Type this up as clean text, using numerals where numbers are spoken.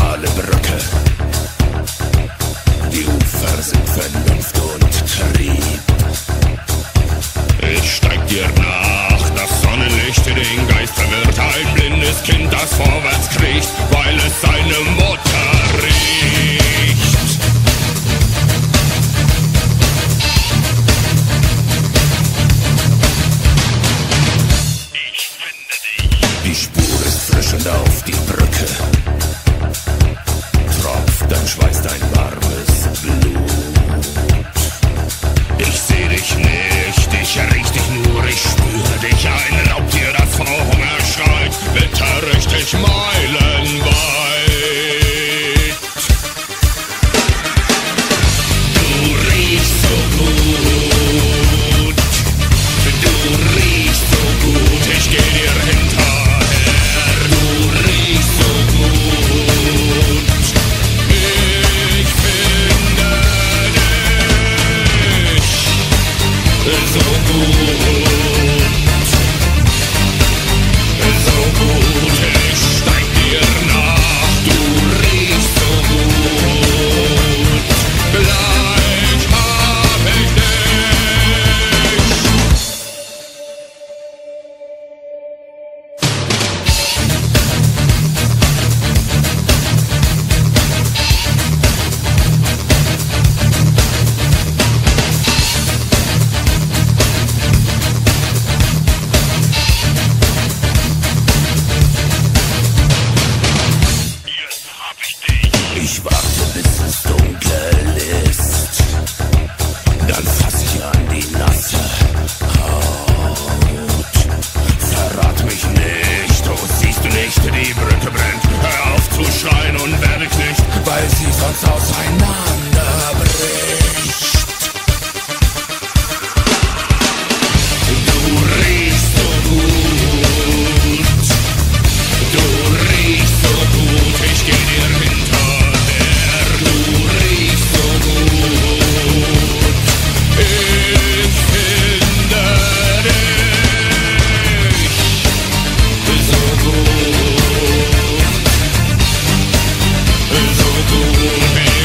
schmale Brücke. Die Ufer sind Vernunft und Trieb. Ich steig dir nach, das Sonnenlicht den Geist verwirrt. Ein blindes Kind, das vorwärts kriecht, weil es seine Mutter riecht. Ich finde dich. Die Spur ist frisch und auf die Brücke tropft dein Schweiß, dein warmes Blut. Ich seh dich nicht, ich riech dich nur, ich spüre dich. Ein Raubtier, das vor Hunger schreit, bitter richtig meilenweit. Du riechst so gut, du riechst so gut, ich geh dir hinterher. Du riechst so gut, ich finde dich so gut, ich steig dir nach, du riechst so gut, gleich hab ich dich. Jetzt hab ich dich. Ich warte, bis es dunkel ist, dann fass ich an die nasse Haut. Verrat mich nicht, oh siehst du nicht, die Brücke brennt. Hör auf zu schreien und werde ich nicht, weil sie sonst auseinanderbricht. Du riechst so gut, du riechst so gut, ich geh dir hinterher. Du riechst so gut, ich finde dich so gut,